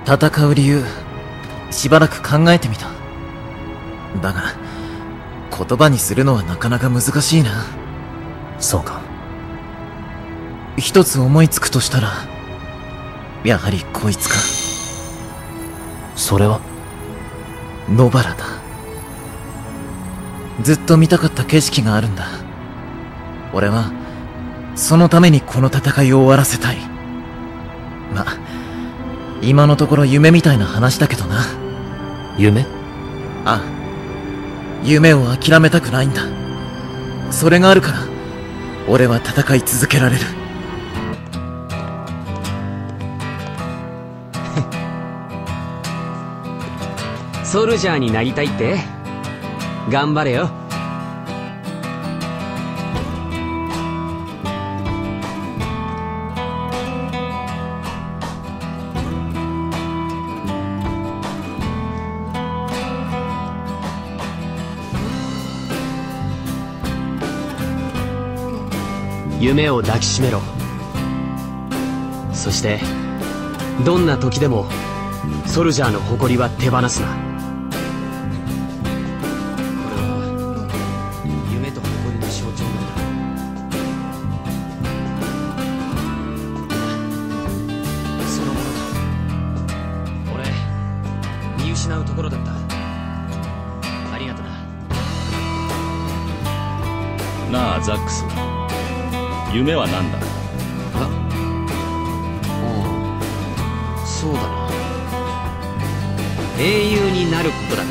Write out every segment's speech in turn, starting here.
戦う理由、しばらく考えてみた。だが、言葉にするのはなかなか難しいな。 そうか。 一つ思いつくとしたら、やはりこいつか。 それは野原だ。ずっと見たかった景色があるんだ。俺はそのためにこの戦いを終わらせたい。ま、今のところ夢みたいな話だけどな。 夢？ ああ、夢を諦めたくないんだ。それがあるから俺は戦い続けられる。 ソルジャーになりたいって？頑張れよ。夢を抱きしめろ。そしてどんな時でもソルジャーの誇りは手放すな。これは夢と誇りの象徴なんだ。そのものだ。俺見失うところだった。ありがとな。 なあザックス、夢は何だ？ そうだな。英雄になることだな。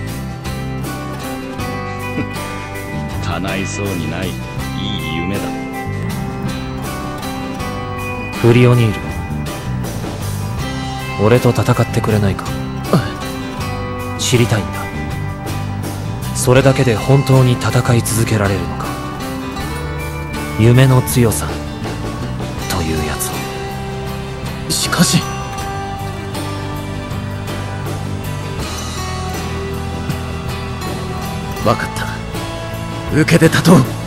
叶いそうにないいい夢だ。 フリオニール、俺と戦ってくれないか？知りたいんだ。それだけで本当に戦い続けられるのか？夢の強さというやつを。 しかし分かった。受けて立とう。